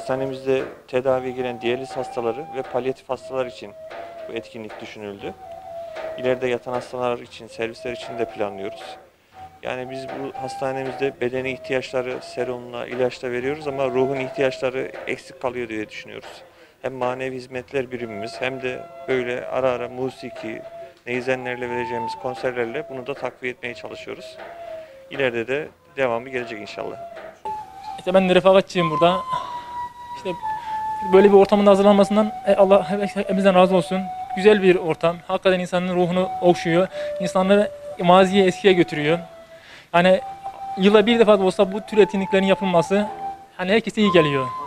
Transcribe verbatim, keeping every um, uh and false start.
Hastanemizde tedaviye giren diyaliz hastaları ve palyatif hastalar için bu etkinlik düşünüldü. İleride yatan hastalar için, servisler için de planlıyoruz. Yani biz bu hastanemizde bedeni ihtiyaçları serumla, ilaçla veriyoruz ama ruhun ihtiyaçları eksik kalıyor diye düşünüyoruz. Hem manevi hizmetler birimimiz hem de böyle ara ara musiki, neyzenlerle vereceğimiz konserlerle bunu da takviye etmeye çalışıyoruz. İleride de devamı gelecek inşallah. İşte ben de refakatçiyim burada. İşte böyle bir ortamın hazırlanmasından Allah hepimizden razı olsun. Güzel bir ortam. Hakikaten insanın ruhunu okşuyor. İnsanları maziye, eskiye götürüyor. Yani yılda bir defa da olsa bu tür etkinliklerin yapılması hani herkese iyi geliyor.